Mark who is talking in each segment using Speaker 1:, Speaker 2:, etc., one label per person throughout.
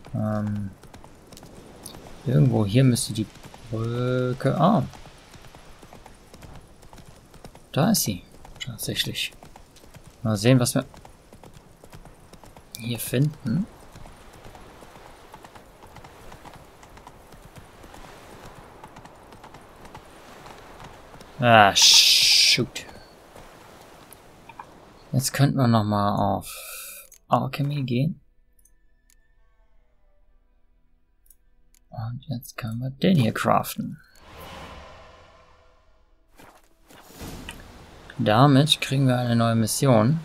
Speaker 1: Irgendwo hier müsste die Brücke... Ah. Da ist sie. Tatsächlich. Mal sehen, was wir hier finden. Ah, shoot. Jetzt könnten wir nochmal auf Alchemy gehen. Und jetzt können wir den hier craften. Damit kriegen wir eine neue Mission.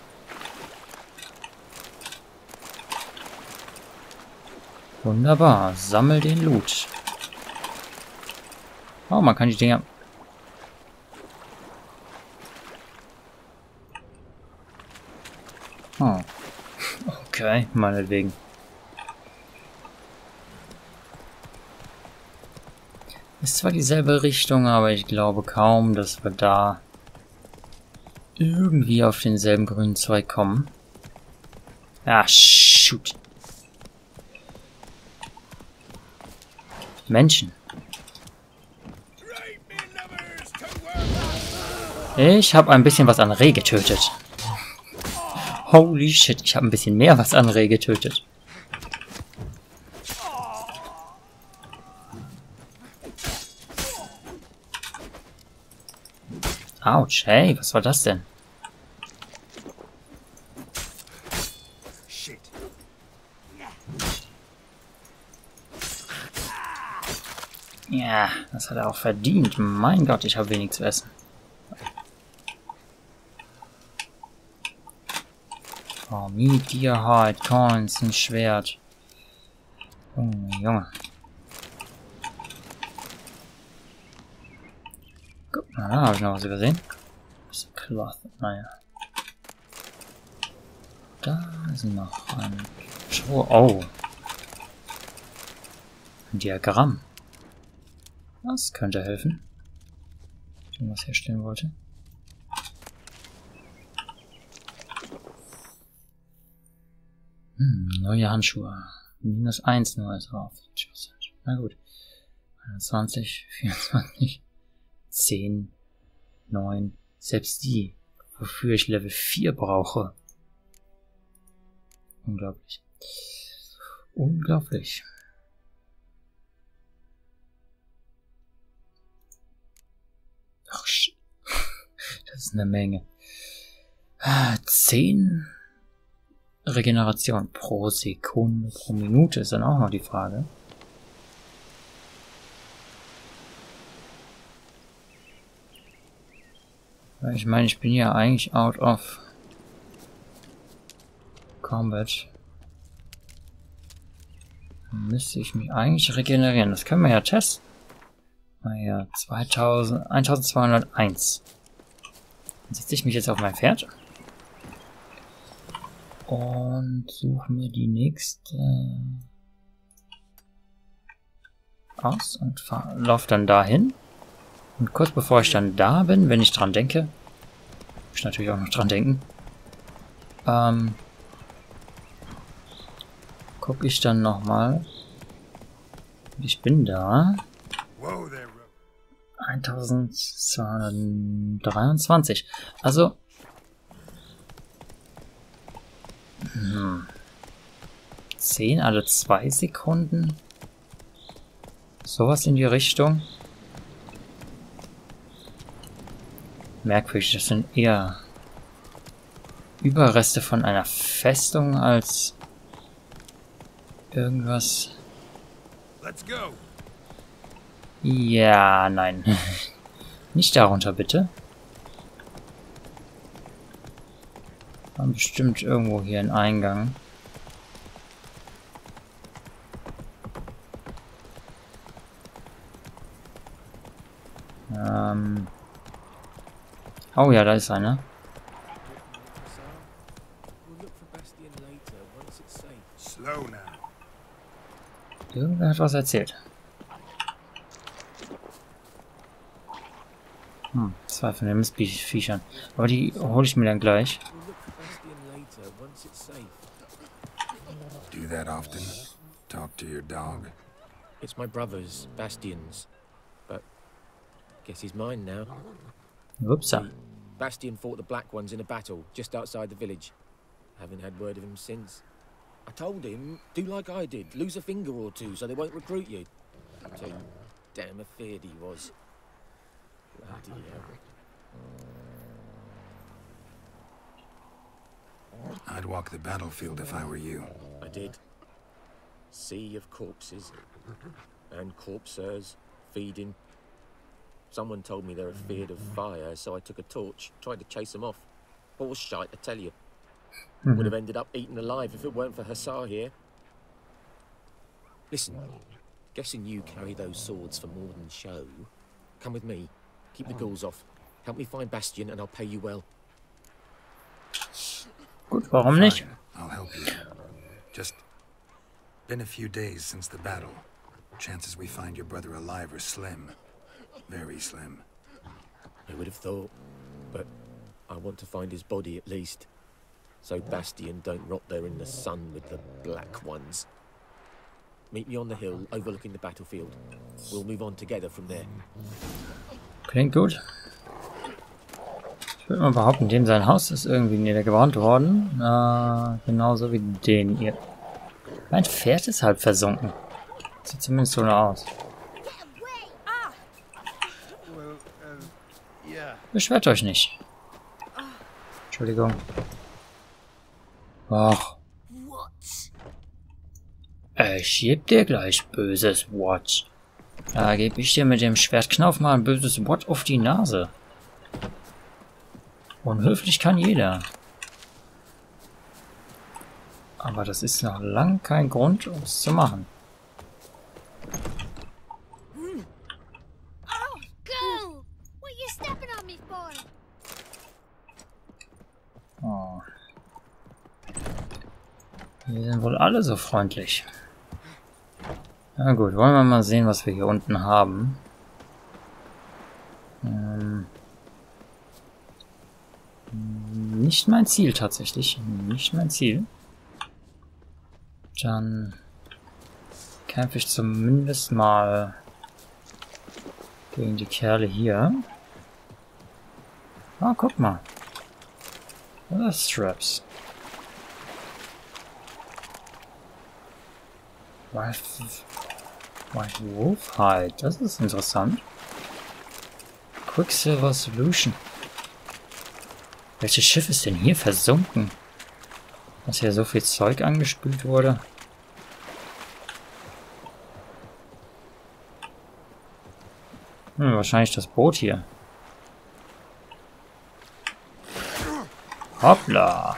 Speaker 1: Wunderbar. Sammel den Loot. Oh, man kann die Dinger... Oh. Okay, meinetwegen. Ist zwar dieselbe Richtung, aber ich glaube kaum, dass wir da irgendwie auf denselben grünen Zweig kommen. Ah, shoot. Menschen. Ich habe ein bisschen was an Reh getötet. Holy shit, ich habe ein bisschen mehr was an Reh getötet. Autsch, hey, was war das denn? Ja, das hat er auch verdient. Mein Gott, ich habe wenig zu essen. Oh, Meat, Deerhide, Coins, ein Schwert. Junge, Junge. Guck mal, da habe ich noch was übersehen. Das ist Cloth, naja. Da ist noch ein... Oh. Ein Diagramm. Das könnte helfen. Wenn ich was herstellen wollte. Neue Handschuhe. -1 nur ist drauf. Na gut. 21, 24, 10, 9. Selbst die, wofür ich Level 4 brauche. Unglaublich. Unglaublich. Ach, das ist eine Menge. 10 Regeneration pro Sekunde, pro Minute ist dann auch noch die Frage. Ich meine, ich bin ja eigentlich out of combat. Dann müsste ich mich eigentlich regenerieren. Das können wir ja testen. Naja, 1201. Dann setze ich mich jetzt auf mein Pferd. Und suche mir die nächste aus und laufe dann dahin. Und kurz bevor ich dann da bin, wenn ich dran denke, muss ich natürlich auch noch dran denken, gucke ich dann nochmal. Ich bin da. 1223. Also 10 alle 2 Sekunden. Sowas in die Richtung. Merkwürdig, das sind eher Überreste von einer Festung als irgendwas. Ja, nein. Nicht darunter, bitte. Haben bestimmt irgendwo hier einen Eingang. Oh ja, da ist einer. Irgendwer hat was erzählt. 2 von den Mistviechern. Aber die hole ich mir dann gleich.
Speaker 2: Do that often. talk to your dog?
Speaker 3: It's my brother's, Bastian's. But guess he's mine now.
Speaker 1: Upsa.
Speaker 3: Bastian fought the Black Ones in a battle just outside the village. Haven't had word of him since. I told him, do like I did, lose a finger or two so they won't recruit you. Too damn afeard he was. Bloody hell.
Speaker 2: I'd walk the battlefield if I were you.
Speaker 3: I did. Sea of corpses. And corpsers feeding. Someone told me they're afeard of fire, so I took a torch, tried to chase them off. Horse shite, I tell you. Would have ended up eaten alive if it weren't for Hussar here. Listen, guessing you carry those swords for more than show. Come with me. Keep the ghouls off. Help me find Bastian and I'll pay you well.
Speaker 1: Gut, warum nicht?
Speaker 2: Fine, I'll help you. Just been a few days since the battle. Chances we find your brother alive are slim. Very slim.
Speaker 3: I would have thought, but I want to find his body at least. So Bastian don't rot there in the sun with the Black Ones. Meet me on the hill overlooking the battlefield. We'll move on together from there.
Speaker 1: Klingt gut. Ich würde mal behaupten, dem sein Haus ist irgendwie niedergebrannt worden. Genauso wie den hier. Mein Pferd ist halb versunken. Sieht zumindest so aus. Beschwert euch nicht. Entschuldigung. Ach. Ich geb dir gleich böses Wort. Da gebe ich dir mit dem Schwertknauf mal ein böses Wort auf die Nase. Unhöflich kann jeder. Aber das ist noch lang kein Grund, um es zu machen. Oh. Die sind wohl alle so freundlich. Na gut, wollen wir mal sehen, was wir hier unten haben. Nicht mein Ziel tatsächlich. Nicht mein Ziel. Dann kämpfe ich zumindest mal gegen die Kerle hier. Ah, guck mal. Straps. White Wolf Hide. Das ist interessant. Quicksilver Solution. Welches Schiff ist denn hier versunken? Dass hier so viel Zeug angespült wurde. Wahrscheinlich das Boot hier. Hoppla.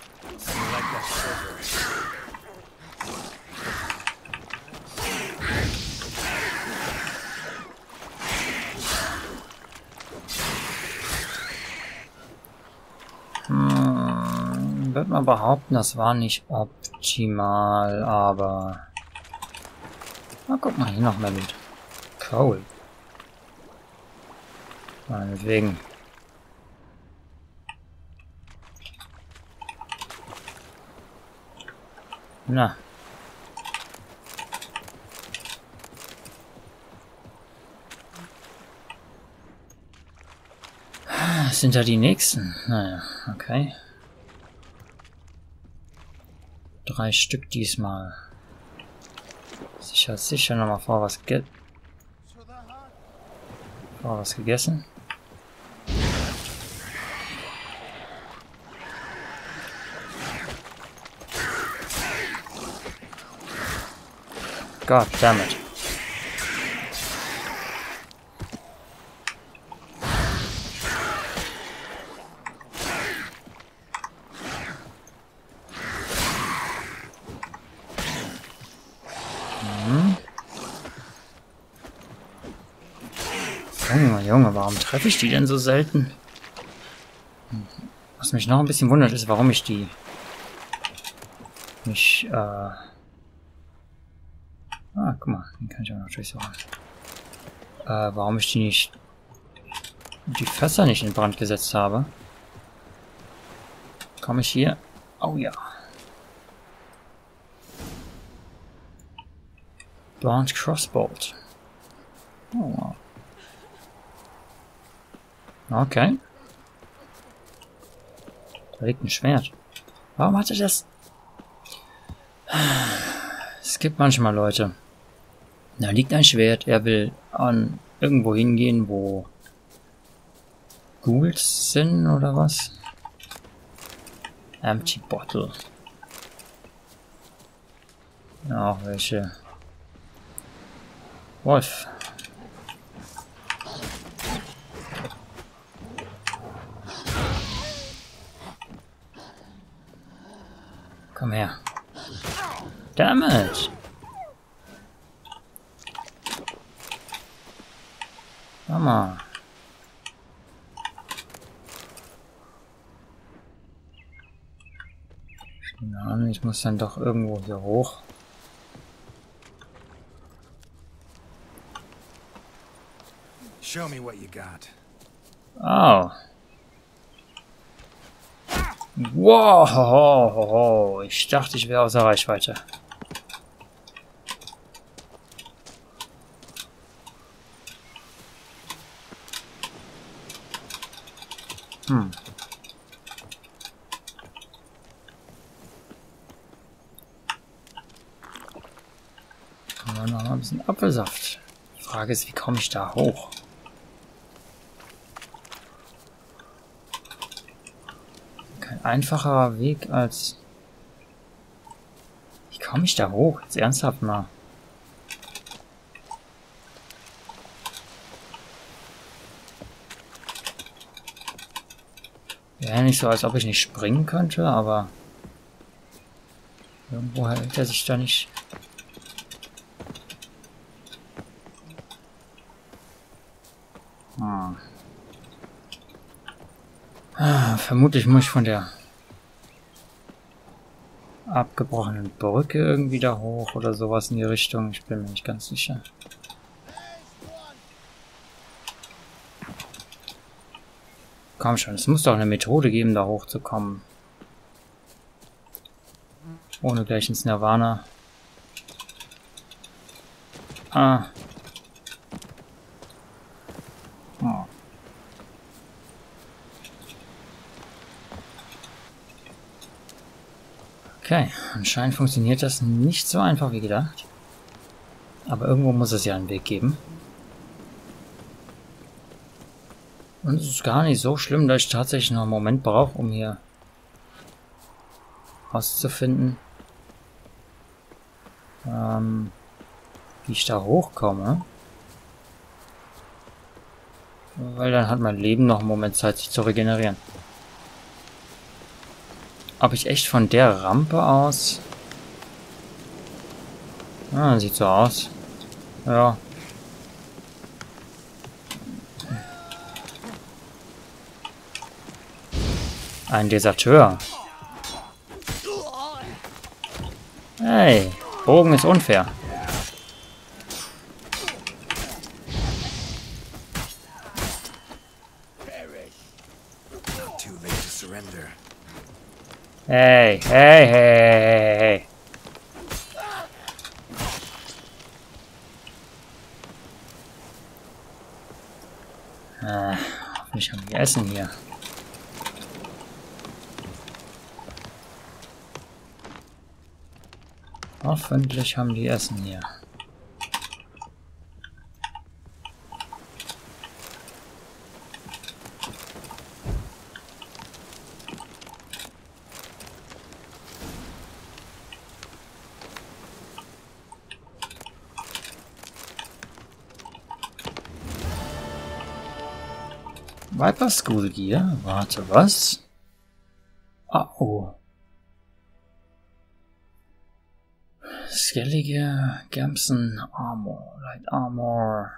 Speaker 1: Würde man behaupten, das war nicht optimal, aber... Na, guck mal, hier noch mehr mit. Cool. Meinetwegen. Na. Sind da die nächsten? Naja, okay. 3 Stück diesmal. Sicher nochmal vor was gegessen. God damn it. Junge, warum treffe ich die denn so selten? Was mich noch ein bisschen wundert, ist, warum ich die nicht, guck mal, den kann ich auch noch durchsuchen. Warum ich die Fässer nicht in Brand gesetzt habe. Komme ich hier? Oh ja. Launch Crossbow. Oh. Okay. Da liegt ein Schwert. Warum hat er das? Es gibt manchmal Leute. Da liegt ein Schwert. Er will an irgendwo hingehen, wo Ghouls sind oder was? Empty Bottle. Ja, auch welche. Wolf. Komm her. Damn it. Mama. Keine Ahnung, ich muss dann doch irgendwo hier hoch.
Speaker 2: Show me what you got.
Speaker 1: Oh. Wow. Ich dachte, ich wäre außer Reichweite. Aber noch mal ein bisschen Apfelsaft. Die Frage ist, wie komme ich da hoch? Kein einfacherer Weg als... Wie komme ich da hoch? Jetzt ernsthaft mal. Wäre nicht so, als ob ich nicht springen könnte, aber... Irgendwo hält er sich da nicht... Vermutlich muss ich von der abgebrochenen Brücke irgendwie da hoch oder sowas in die Richtung. Ich bin mir nicht ganz sicher. Komm schon, es muss doch eine Methode geben, da hochzukommen. Ohne gleich ins Nirvana. Ah. Oh. Okay, anscheinend funktioniert das nicht so einfach wie gedacht. Aber irgendwo muss es ja einen Weg geben. Und es ist gar nicht so schlimm, dass ich tatsächlich noch einen Moment brauche, um hier rauszufinden, wie ich da hochkomme. Weil dann hat mein Leben noch einen Moment Zeit, sich zu regenerieren. Ob ich echt von der Rampe aus... Ah, sieht so aus. Ja. Ein Deserteur. Hey, Bogen ist unfair.
Speaker 2: Not too late to surrender.
Speaker 1: Hey, hey, hey, hey. Hoffentlich haben wir Essen hier. Hoffentlich haben die Essen hier. Viper School Gear? Warte, was? Oh. Skellige Gamson Armor, Light Armor.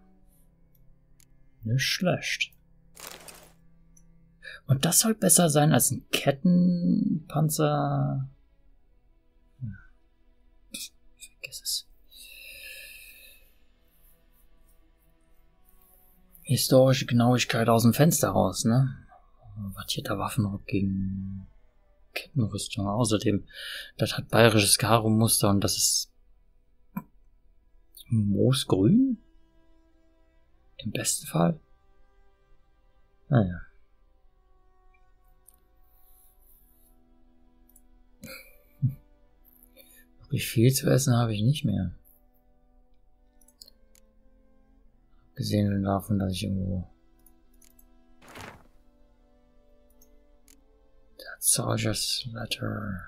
Speaker 1: Nicht schlecht. Und das soll besser sein als ein Kettenpanzer. Vergiss es. Historische Genauigkeit aus dem Fenster raus, ne? Wattierter Waffenrock gegen Kettenrüstung. Außerdem, das hat bayerisches Karo-Muster und das ist Moosgrün? Im besten Fall? Naja. Wirklich viel zu essen habe ich nicht mehr. Abgesehen davon, dass ich irgendwo That Soldier's Letter.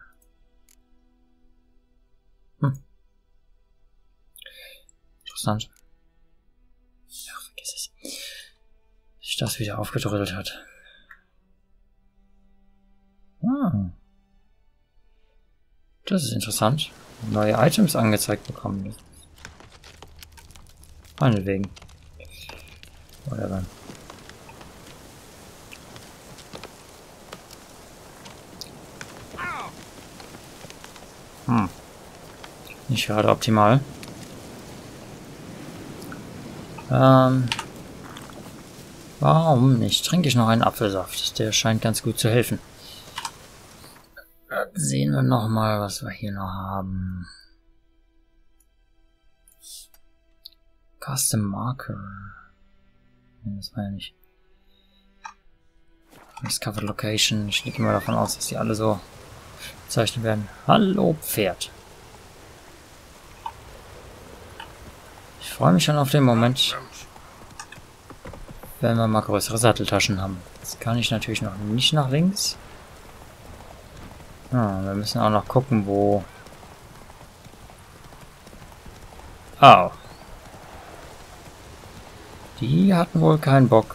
Speaker 1: Interessant. Ja, vergiss es. Sich das wieder aufgedrödelt hat. Das ist interessant. Neue Items angezeigt bekommen. Meinetwegen. Whatever. Nicht gerade optimal. Warum nicht? Trinke ich noch einen Apfelsaft. Der scheint ganz gut zu helfen. Sehen wir noch mal, was wir hier noch haben. Custom Marker. Nee, das war ja nicht. Discovered Location. Ich gehe mal davon aus, dass die alle so bezeichnet werden. Hallo Pferd. Ich freue mich schon auf den Moment, wenn wir mal größere Satteltaschen haben. Jetzt kann ich natürlich noch nicht nach links. Wir müssen auch noch gucken, wo... Oh. Die hatten wohl keinen Bock,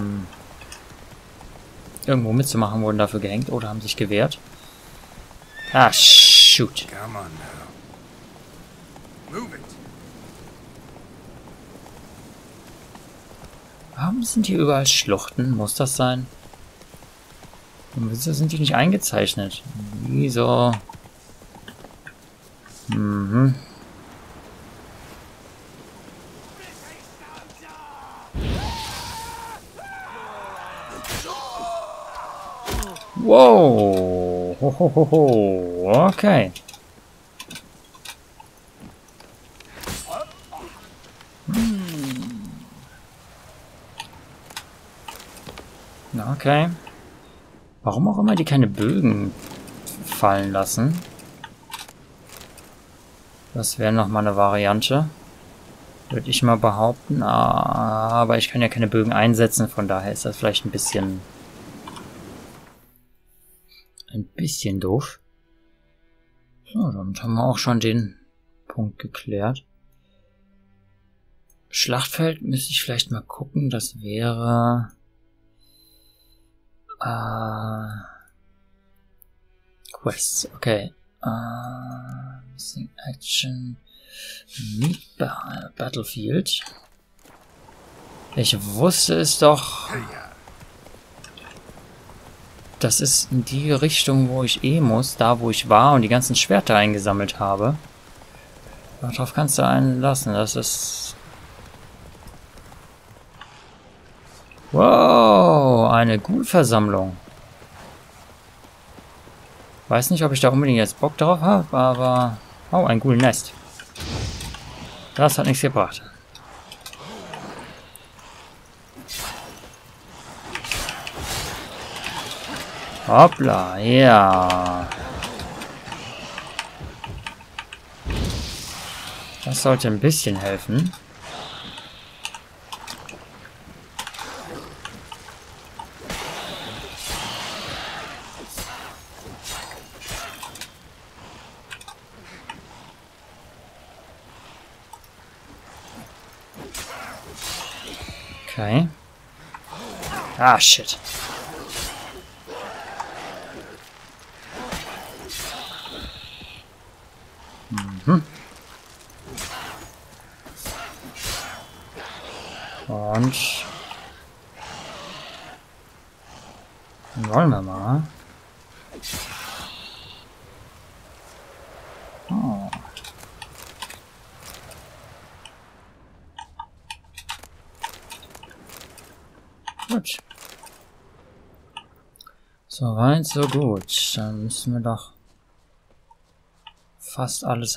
Speaker 1: irgendwo mitzumachen, wurden dafür gehängt oder haben sich gewehrt. Ah, shoot.
Speaker 2: Come on now. Move it.
Speaker 1: Warum sind hier überall Schluchten? Muss das sein? Und wieso sind die nicht eingezeichnet? Wieso? Wow. Hohoho. Okay. Okay. Warum auch immer die keine Bögen fallen lassen. Das wäre nochmal eine Variante. Würde ich mal behaupten. Aber ich kann ja keine Bögen einsetzen, von daher ist das vielleicht ein bisschen doof. So, damit haben wir auch schon den Punkt geklärt. Schlachtfeld müsste ich vielleicht mal gucken. Das wäre... Quests, okay. Missing Action. Meet Battlefield. Ich wusste es doch. Das ist in die Richtung, wo ich muss, da wo ich war und die ganzen Schwerter eingesammelt habe. Darauf kannst du einen lassen, das ist... Wow, eine Ghoul-Versammlung. Weiß nicht, ob ich da unbedingt jetzt Bock drauf habe, aber... Oh, ein Ghoul-Nest. Das hat nichts gebracht. Hoppla, ja. Das sollte ein bisschen helfen. Okay. Ah, shit. Und dann wollen wir mal. Oh. Gut. So weit, so gut. Dann müssen wir doch fast alles